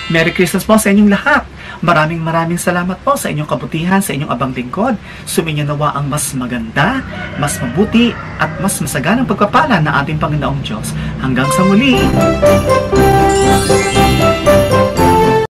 Merry Christmas po sa inyong lahat. Maraming salamat po sa inyong kabutihan, sa inyong abang lingkod. Suminyo nawa ang mas maganda, mas mabuti, at mas masaganang pagpapala ng ating Panginoong Diyos. Hanggang sa muli!